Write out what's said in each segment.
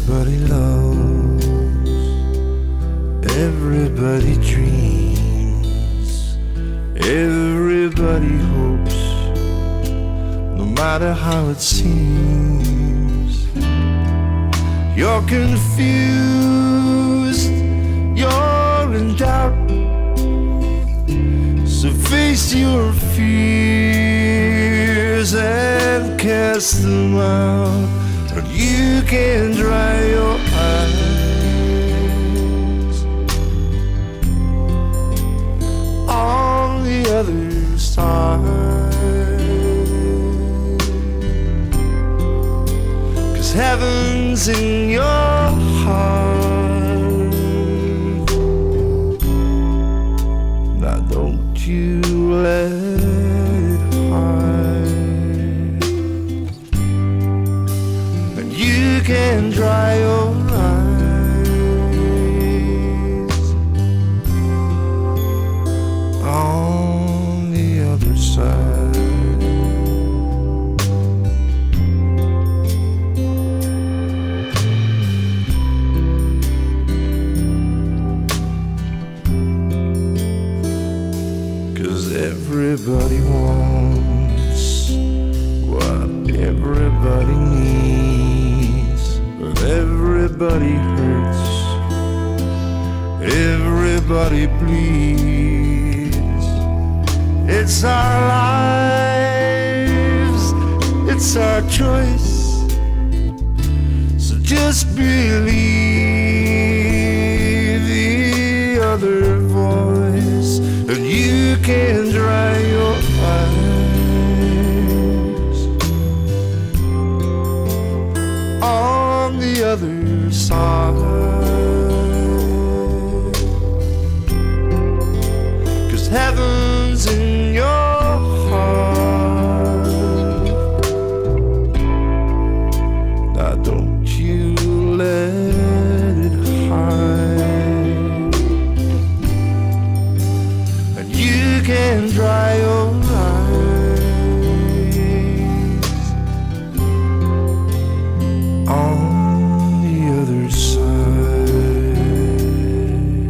Everybody loves, everybody dreams, everybody hopes, no matter how it seems. You're confused, you're in doubt, so face your fears and cast them out. But you can dry your eyes on the other side, 'cause heaven's in your heart. Now don't you let it hide. You can dry your eyes on the other side. 'Cause everybody wants what everybody needs. Everybody hurts, everybody bleeds. It's our lives, it's our choice, so just believe the other voice, and you can dry your eyes on the other side, 'cause heaven's in your heart. Now don't you let it hide, and you can dry your eyes on the other side.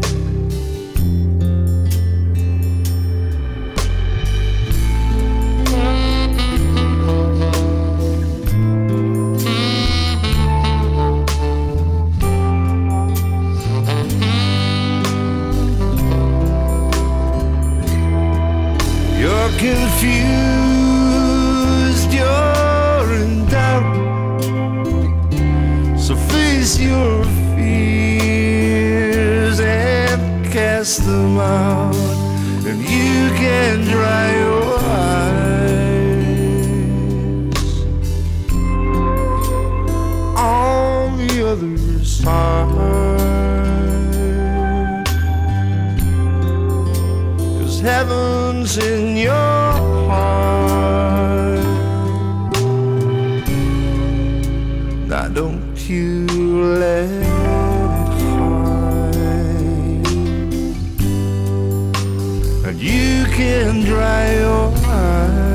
You're confused, you're in doubt, so face your fears and cast them out, and you can dry your eyes on the other side, 'cause heaven's in your heart. Now don't you let it hide, and you can dry your eyes